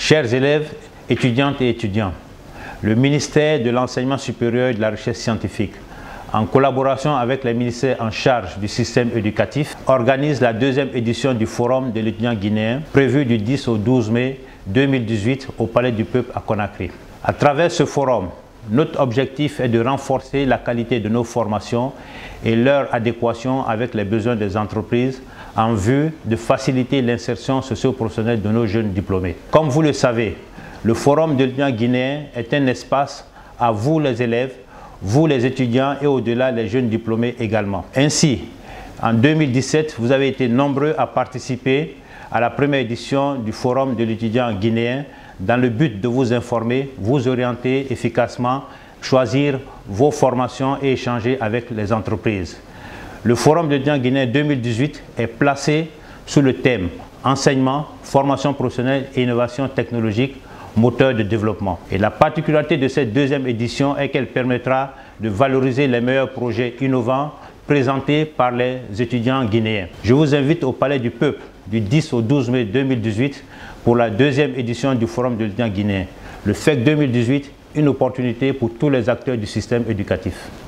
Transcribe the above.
Chers élèves, étudiantes et étudiants, le ministère de l'Enseignement supérieur et de la Recherche scientifique, en collaboration avec les ministères en charge du système éducatif, organise la deuxième édition du Forum de l'étudiant guinéen, prévu du 10 au 12 mai 2018 au Palais du Peuple à Conakry. À travers ce forum, notre objectif est de renforcer la qualité de nos formations et leur adéquation avec les besoins des entreprises en vue de faciliter l'insertion socio-professionnelle de nos jeunes diplômés. Comme vous le savez, le Forum de l'étudiant guinéen est un espace à vous les élèves, vous les étudiants et au-delà les jeunes diplômés également. Ainsi, en 2017, vous avez été nombreux à participer à la première édition du Forum de l'étudiant guinéen dans le but de vous informer, vous orienter efficacement, choisir vos formations et échanger avec les entreprises. Le Forum de l'étudiant guinéen 2018 est placé sous le thème Enseignement, formation professionnelle et innovation technologique, moteur de développement. Et la particularité de cette deuxième édition est qu'elle permettra de valoriser les meilleurs projets innovants présentés par les étudiants guinéens. Je vous invite au Palais du Peuple du 10 au 12 mai 2018 pour la deuxième édition du Forum de l'étudiant guinéen. Le FEC 2018, une opportunité pour tous les acteurs du système éducatif.